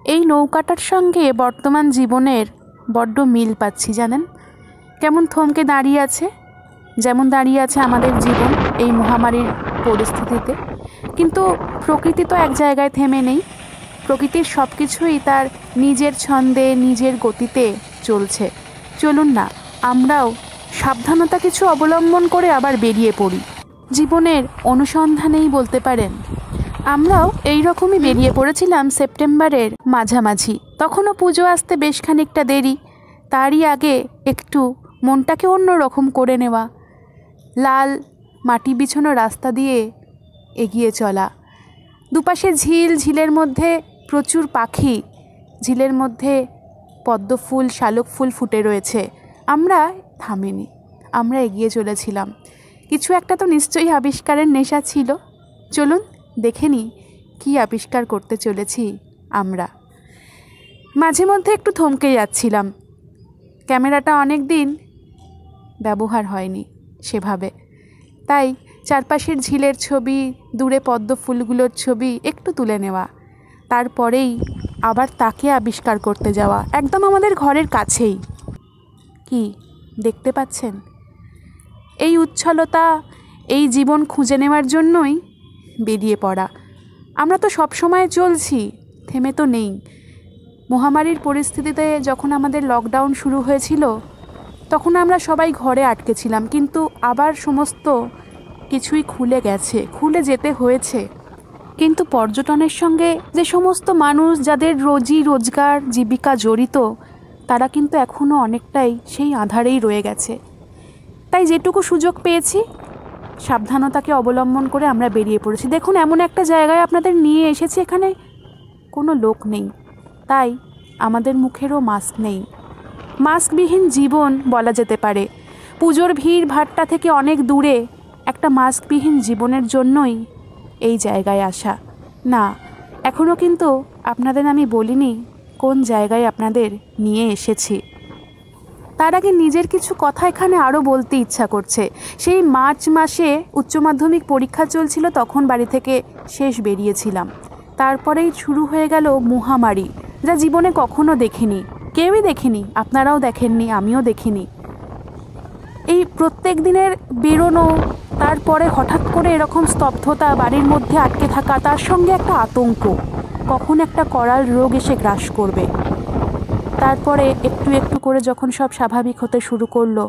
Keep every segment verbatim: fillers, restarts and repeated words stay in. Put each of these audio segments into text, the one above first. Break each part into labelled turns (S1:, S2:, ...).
S1: এই নৌকাটার সঙ্গে বর্তমান জীবনের বড্ড মিল পাচ্ছি জানেন। কেমন থমকে দাঁড়িয়ে আছে, যেমন দাঁড়িয়ে আছে আমাদের জীবন এই মহামারীর পরিস্থিতিতে। কিন্তু প্রকৃতি তো এক জায়গায় থেমে নেই। প্রকৃতির সব কিছুই তার নিজের ছন্দে নিজের গতিতে চলছে। চলুন না আমরাও সাবধানতা কিছু অবলম্বন করে আবার বেরিয়ে পড়ি জীবনের অনুসন্ধানেই বলতে পারেন। আমরাও এই রকমই বেরিয়ে পড়েছিলাম সেপ্টেম্বরের মাঝামাঝি। তখনও পুজো আসতে বেশ খানিকটা দেরি। তারই আগে একটু মনটাকে অন্য রকম করে নেওয়া, লাল মাটি বিছানো রাস্তা দিয়ে এগিয়ে চলা। দুপাশে ঝিল, ঝিলের মধ্যে প্রচুর পাখি, ঝিলের মধ্যে পদ্ম ফুল, শালক ফুল ফুটে রয়েছে। আমরা থামিনি, আমরা এগিয়ে চলেছিলাম। কিছু একটা তো নিশ্চয়ই আবিষ্কারের নেশা ছিল। চলুন দেখে নিই কী আবিষ্কার করতে চলেছি আমরা। মাঝে মধ্যে একটু থমকে যাচ্ছিলাম। ক্যামেরাটা অনেক দিন ব্যবহার হয়নি সেভাবে, তাই চারপাশের ঝিলের ছবি, দূরে পদ্ম ফুলগুলোর ছবি একটু তুলে নেওয়া, তারপরেই আবার তাকে আবিষ্কার করতে যাওয়া, একদম আমাদের ঘরের কাছেই। কি দেখতে পাচ্ছেন? এই উচ্ছলতা, এই জীবন খুঁজে নেওয়ার জন্যই বেরিয়ে পড়া। আমরা তো সব সময় চলছি, থেমে তো নেই। মহামারীর পরিস্থিতিতে যখন আমাদের লকডাউন শুরু হয়েছিল তখন আমরা সবাই ঘরে আটকে ছিলাম, কিন্তু আবার সমস্ত কিছুই খুলে গেছে, খুলে যেতে হয়েছে। কিন্তু পর্যটনের সঙ্গে যে সমস্ত মানুষ যাদের রোজি রোজগার জীবিকা জড়িত, তারা কিন্তু এখনও অনেকটাই সেই আঁধারেই রয়ে গেছে। তাই যেটুকু সুযোগ পেয়েছি সাবধানতাকে অবলম্বন করে আমরা বেরিয়ে পড়েছি। দেখুন এমন একটা জায়গায় আপনাদের নিয়ে এসেছি, এখানে কোনো লোক নেই, তাই আমাদের মুখেরও মাস্ক নেই। মাস্কবিহীন জীবন বলা যেতে পারে। পুজোর ভিড় ভাট্টা থেকে অনেক দূরে একটা মাস্কবিহীন জীবনের জন্যই এই জায়গায় আসা। না, এখনও কিন্তু আপনাদের আমি বলিনি কোন জায়গায় আপনাদের নিয়ে এসেছি। তার আগে নিজের কিছু কথা এখানে আরও বলতে ইচ্ছা করছে। সেই মার্চ মাসে উচ্চ মাধ্যমিক পরীক্ষা চলছিল, তখন বাড়ি থেকে শেষ বেরিয়েছিলাম। তারপরেই শুরু হয়ে গেল মহামারী, যা জীবনে কখনো দেখিনি, কেউই দেখেনি, আপনারাও দেখেননি, আমিও দেখিনি। এই প্রত্যেক দিনের বেরোনো, তারপরে হঠাৎ করে এরকম স্তব্ধতা, বাড়ির মধ্যে আটকে থাকা, তার সঙ্গে একটা আতঙ্ক, কখন একটা করাল রোগ এসে গ্রাস করবে। তারপরে একটু একটু করে যখন সব স্বাভাবিক হতে শুরু করলো,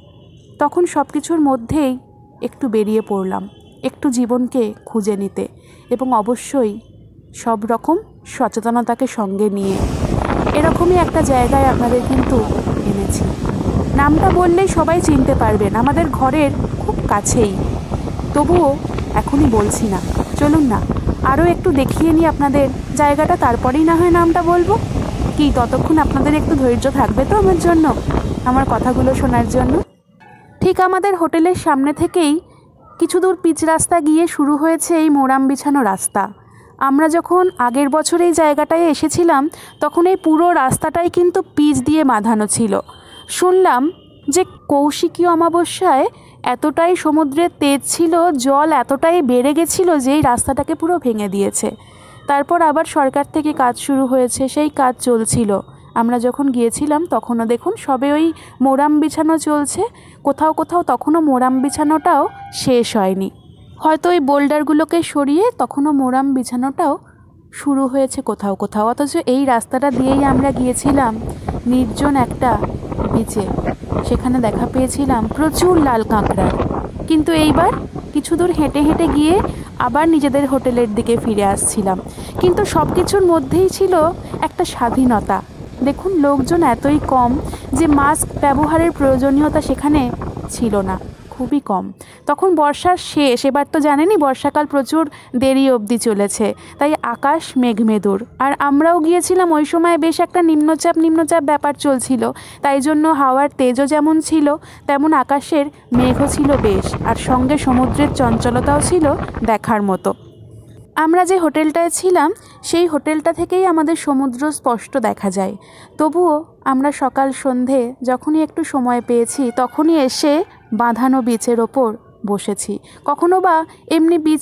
S1: তখন সব কিছুর মধ্যেই একটু বেরিয়ে পড়লাম, একটু জীবনকে খুঁজে নিতে, এবং অবশ্যই সব রকম সচেতনতাকে সঙ্গে নিয়ে এরকমই একটা জায়গায় আপনাদের কিন্তু এনেছি। নামটা বললেই সবাই চিনতে পারবেন, আমাদের ঘরের খুব কাছেই। তবুও এখনই বলছি না, চলুন না আরও একটু দেখিয়ে নিই আপনাদের জায়গাটা, তারপরেই না হয় নামটা বলবো। কি ততক্ষণ আপনাদের একটু ধৈর্য থাকবে তো আমার জন্য, আমার কথাগুলো শোনার জন্য? ঠিক আমাদের হোটেলের সামনে থেকেই কিছু দূর পিচ রাস্তা গিয়ে শুরু হয়েছে এই মোরাম বিছানো রাস্তা। আমরা যখন আগের বছর এই জায়গাটায় এসেছিলাম তখন এই পুরো রাস্তাটাই কিন্তু পিচ দিয়ে বাঁধানো ছিল। শুনলাম যে কৌশিকী অমাবস্যায় এতটাই সমুদ্রের তেজ ছিল, জল এতটাই বেড়ে গেছিল যে এই রাস্তাটাকে পুরো ভেঙে দিয়েছে। তারপর আবার সরকার থেকে কাজ শুরু হয়েছে, সেই কাজ চলছিল। আমরা যখন গিয়েছিলাম তখনও দেখুন সবে ওই মোরাম বিছানো চলছে, কোথাও কোথাও তখনও মোরাম বিছানোটাও শেষ হয়নি, হয়তো ওই বোল্ডারগুলোকে সরিয়ে তখনও মোরাম বিছানোটাও শুরু হয়েছে কোথাও কোথাও। অথচ এই রাস্তাটা দিয়েই আমরা গিয়েছিলাম নির্জন একটা বিচে, সেখানে দেখা পেয়েছিলাম প্রচুর লাল কাঁকড়ার। কিন্তু এইবার কিছু দূর হেঁটে হেঁটে গিয়ে আবার নিজেদের হোটেলের দিকে ফিরে আসছিলাম। কিন্তু সব কিছুর মধ্যেই ছিল একটা স্বাধীনতা। দেখুন লোকজন এতই কম যে মাস্ক ব্যবহারের প্রয়োজনীয়তা সেখানে ছিল না, খুবই কম। তখন বর্ষার শেষ, এবার তো জানেনই বর্ষাকাল প্রচুর দেরি অবধি চলেছে, তাই আকাশ মেঘমেদুর। আর আমরাও গিয়েছিলাম ওই সময় বেশ একটা নিম্নচাপ নিম্নচাপ ব্যাপার চলছিল, তাই জন্য হাওয়ার তেজও যেমন ছিল তেমন আকাশের মেঘও ছিল বেশ, আর সঙ্গে সমুদ্রের চঞ্চলতাও ছিল দেখার মতো। আমরা যে হোটেলটায় ছিলাম সেই হোটেলটা থেকেই আমাদের সমুদ্র স্পষ্ট দেখা যায়। তবুও আমরা সকাল সন্ধে যখনই একটু সময় পেয়েছি তখনই এসে বাঁধানো বিচের ওপর বসেছি। কখনো বা এমনি বিচের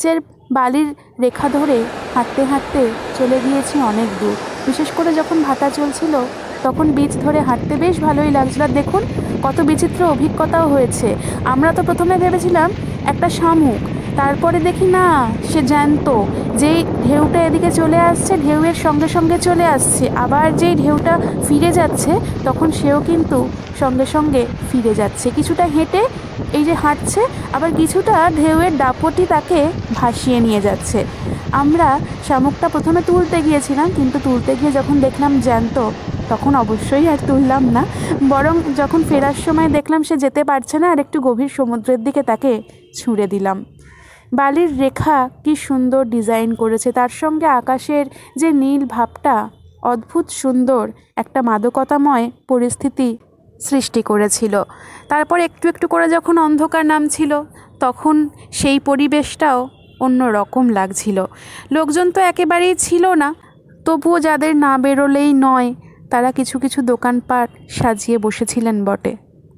S1: বালির রেখা ধরে হাঁটতে হাঁটতে চলে গিয়েছি অনেক দূর। বিশেষ করে যখন ভাটা চলছিল তখন বীচ ধরে হাঁটতে বেশ ভালোই লাগছিল। আর দেখুন কত বিচিত্র অভিজ্ঞতাও হয়েছে। আমরা তো প্রথমে ভেবেছিলাম একটা শামুক, তারপরে দেখি না, সে জ্যান্ত। যেই ঢেউটা এদিকে চলে আসছে, ঢেউয়ের সঙ্গে সঙ্গে চলে আসছে, আবার যেই ঢেউটা ফিরে যাচ্ছে তখন সেও কিন্তু সঙ্গে সঙ্গে ফিরে যাচ্ছে। কিছুটা হেঁটে এই যে হাঁটছে, আবার কিছুটা ঢেউয়ের দাপটি তাকে ভাসিয়ে নিয়ে যাচ্ছে। আমরা শামুকটা প্রথমে তুলতে গিয়েছিলাম, কিন্তু তুলতে গিয়ে যখন দেখলাম জ্যান্ত তখন অবশ্যই আর তুললাম না, বরং যখন ফেরার সময় দেখলাম সে যেতে পারছে না, আর একটু গভীর সমুদ্রের দিকে তাকে ছুঁড়ে দিলাম। বালির রেখা কি সুন্দর ডিজাইন করেছে, তার সঙ্গে আকাশের যে নীল ভাবটা অদ্ভুত সুন্দর একটা মাদকতাময় পরিস্থিতি সৃষ্টি করেছিল। তারপর একটু একটু করে যখন অন্ধকার নামছিল তখন সেই পরিবেশটাও অন্য রকম লাগছিল। লোকজন তো একেবারেই ছিল না, তবুও যাদের না বেরোলেই নয় তারা কিছু কিছু দোকানপাট সাজিয়ে বসেছিলেন বটে।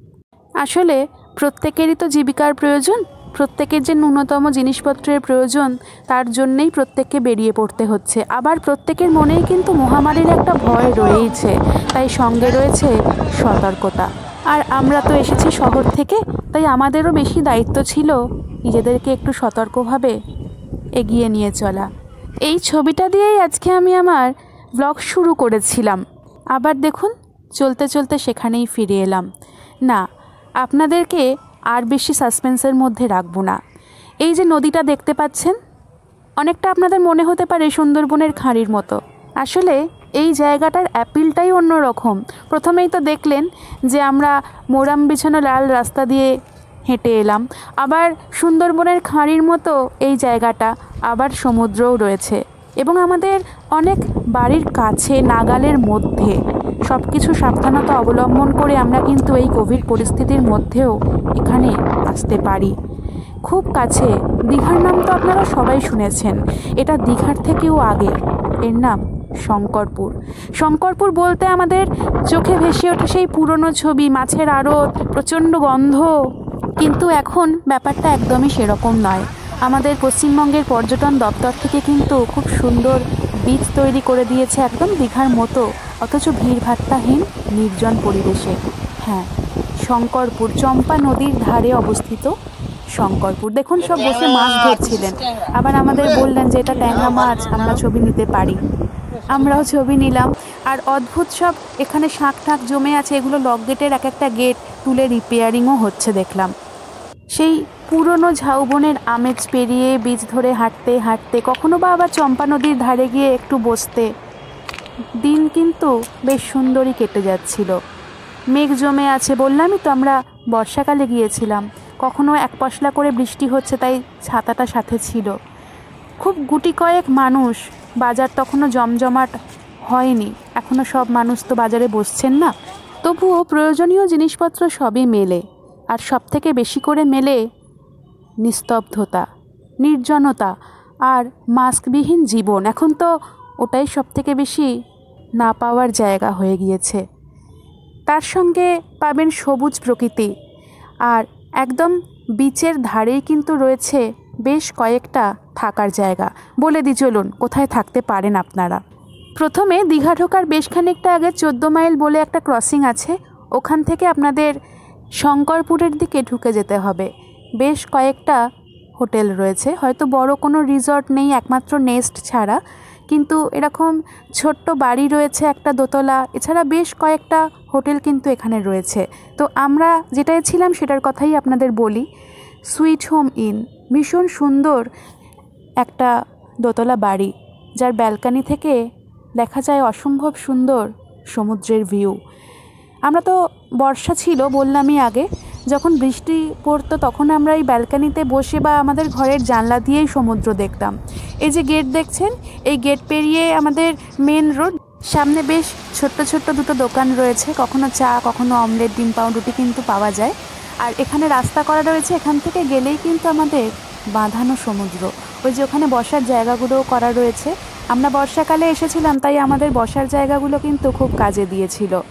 S1: আসলে প্রত্যেকেরই তো জীবিকার প্রয়োজন, প্রত্যেকের যে ন্যূনতম জিনিসপত্রের প্রয়োজন তার জন্যেই প্রত্যেককে বেরিয়ে পড়তে হচ্ছে। আবার প্রত্যেকের মনেই কিন্তু মহামারীর একটা ভয় রয়েছে, তাই সঙ্গে রয়েছে সতর্কতা। আর আমরা তো এসেছি শহর থেকে, তাই আমাদেরও বেশি দায়িত্ব ছিল নিজেদেরকে একটু সতর্কভাবে এগিয়ে নিয়ে চলা। এই ছবিটা দিয়েই আজকে আমি আমার ব্লগ শুরু করেছিলাম, আবার দেখুন চলতে চলতে সেখানেই ফিরে এলাম। না, আপনাদেরকে আর বেশি সাসপেন্সের মধ্যে রাখবো না। এই যে নদীটা দেখতে পাচ্ছেন, অনেকটা আপনাদের মনে হতে পারে সুন্দরবনের খাঁড়ির মতো। আসলে এই জায়গাটার অ্যাপিলটাই অন্য রকম। প্রথমেই তো দেখলেন যে আমরা মোরাম বিছানো লাল রাস্তা দিয়ে হেঁটে এলাম, আবার সুন্দরবনের খাঁড়ির মতো এই জায়গাটা, আবার সমুদ্রও রয়েছে এবং আমাদের অনেক বাড়ির কাছে, নাগালের মধ্যে। সব কিছু সাবধানতা অবলম্বন করে আমরা কিন্তু এই কোভিড পরিস্থিতির মধ্যেও এখানে আসতে পারি। খুব কাছে দীঘার নাম তো আপনারা সবাই শুনেছেন, এটা দীঘার থেকেও আগে, এর নাম শঙ্করপুর। শঙ্করপুর বলতে আমাদের চোখে ভেসে ওঠে সেই পুরনো ছবি, মাছের আড়ত, প্রচণ্ড গন্ধ। কিন্তু এখন ব্যাপারটা একদমই সেরকম নয়। আমাদের পশ্চিমবঙ্গের পর্যটন দপ্তর থেকে কিন্তু খুব সুন্দর বীচ তৈরি করে দিয়েছে একদম দীঘার মতো, অথচ ভিড়ভাট্টাহীন নির্জন পরিবেশে। হ্যাঁ, শঙ্করপুর, চম্পা নদীর ধারে অবস্থিত শঙ্করপুর। দেখুন সব বসে মাছ ধরছিলেন, আবার আমাদের বললেন যে এটা ট্যাংরা মাছ, আমরা ছবি নিতে পারি। আমরাও ছবি নিলাম। আর অদ্ভুত সব এখানে শাঁখ ঠাক জমে আছে, এগুলো লক গেটের এক একটা গেট তুলে রিপেয়ারিংও হচ্ছে দেখলাম। সেই পুরনো ঝাউবনের আমেজ পেরিয়ে বীচ ধরে হাঁটতে হাঁটতে কখনো বা আবার চম্পা নদীর ধারে গিয়ে একটু বসতে, দিন কিন্তু বেশ সুন্দরই কেটে যাচ্ছিল। মেঘ জমে আছে, বললামই তো আমরা বর্ষাকালে গিয়েছিলাম, কখনো এক পশলা করে বৃষ্টি হচ্ছে, তাই ছাতাটা সাথে ছিল। খুব গুটি কয়েক মানুষ, বাজার তখনও জমজমাট হয়নি, এখনও সব মানুষ তো বাজারে বসছেন না, তবুও প্রয়োজনীয় জিনিসপত্র সবই মেলে। আর সব থেকে বেশি করে মেলে নিস্তব্ধতা, নির্জনতা আর মাস্কবিহীন জীবন। এখন তো ওটাই সব থেকে বেশি না পাওয়ার জায়গা হয়ে গিয়েছে। তার সঙ্গে পাবেন সবুজ প্রকৃতি, আর একদম বিচের ধারেই কিন্তু রয়েছে বেশ কয়েকটা থাকার জায়গা। বলে দিই চলুন কোথায় থাকতে পারেন আপনারা। প্রথমে দীঘা ঢোকার বেশ খানিকটা আগে চোদ্দো মাইল বলে একটা ক্রসিং আছে, ওখান থেকে আপনাদের শঙ্করপুরের দিকে ঢুকে যেতে হবে। বেশ কয়েকটা হোটেল রয়েছে, হয়তো বড় কোনো রিসর্ট নেই একমাত্র নেস্ট ছাড়া, কিন্তু এরকম ছোট্ট বাড়ি রয়েছে একটা দোতলা, এছাড়া বেশ কয়েকটা হোটেল কিন্তু এখানে রয়েছে। তো আমরা যেটাই ছিলাম সেটার কথাই আপনাদের বলি। সুইট হোম ইন, ভীষণ সুন্দর একটা দোতলা বাড়ি, যার ব্যালকানি থেকে দেখা যায় অসম্ভব সুন্দর সমুদ্রের ভিউ। আমরা তো বর্ষা ছিল বললামই আগে, যখন বৃষ্টি পড়তো তখন আমরা এই ব্যালকানিতে বসে বা আমাদের ঘরের জানলা দিয়েই সমুদ্র দেখতাম। এই যে গেট দেখছেন, এই গেট পেরিয়ে আমাদের মেন রোড, সামনে বেশ ছোট্ট ছোট্ট দুটো দোকান রয়েছে, কখনো চা কখনো অমলেট, ডিম পাউরুটি কিন্তু পাওয়া যায়। আর এখানে রাস্তা করা রয়েছে, এখান থেকে গেলেই কিন্তু আমাদের বাঁধানো সমুদ্র। ওই যে ওখানে বসার জায়গাগুলোও করা রয়েছে। আমরা বর্ষাকালে এসেছিলাম, তাই আমাদের বসার জায়গাগুলো কিন্তু খুব কাজে দিয়েছিল।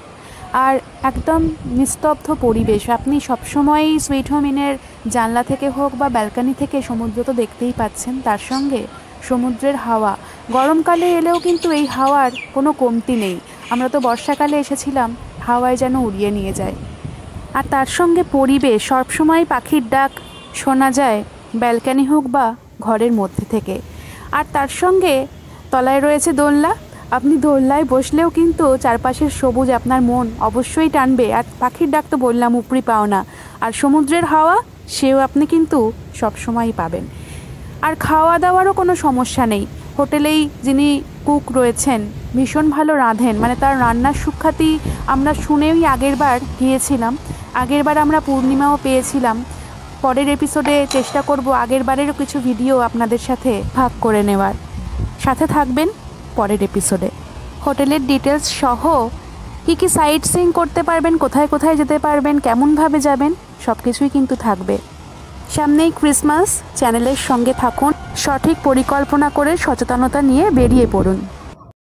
S1: আর একদম নিস্তব্ধ পরিবেশ। আপনি সবসময়ই সুইট হোম ইনের জানলা থেকে হোক বা ব্যালকনি থেকে সমুদ্র তো দেখতেই পাচ্ছেন, তার সঙ্গে সমুদ্রের হাওয়া। গরমকালে এলেও কিন্তু এই হাওয়ার কোনো কমতি নেই। আমরা তো বর্ষাকালে এসেছিলাম, হাওয়ায় যেন উড়িয়ে নিয়ে যায়। আর তার সঙ্গে পরিবেশ, সবসময় পাখির ডাক শোনা যায় ব্যালকনি হোক বা ঘরের মধ্যে থেকে। আর তার সঙ্গে তলায় রয়েছে দোলনা। আপনি দোলনায় বসলেও কিন্তু চারপাশের সবুজ আপনার মন অবশ্যই টানবে। আর পাখির ডাক তো বললাম, উপরি পাওনা। আর সমুদ্রের হাওয়া, সেও আপনি কিন্তু সবসময়ই পাবেন। আর খাওয়া দাওয়ারও কোনো সমস্যা নেই। হোটেলেই যিনি কুক রয়েছেন ভীষণ ভালো রাঁধেন, মানে তার রান্নার সুখ্যাতি আমরা শুনেই আগের বার গিয়েছিলাম। আগের বার আমরা পূর্ণিমাও পেয়েছিলাম। পরের এপিসোডে চেষ্টা করব আগের বারেরও কিছু ভিডিও আপনাদের সাথে ভাগ করে নেওয়ার। সাথে থাকবেন পরের এপিসোডে। হোটেলের ডিটেলস সহ কী কী সাইট সিইং করতে পারবেন, কোথায় কোথায় যেতে পারবেন, কেমনভাবে যাবেন, সব কিছুই কিন্তু থাকবে। সামনেই ক্রিসমাস, চ্যানেলের সঙ্গে থাকুন। সঠিক পরিকল্পনা করে সচেতনতা নিয়ে বেরিয়ে পড়ুন।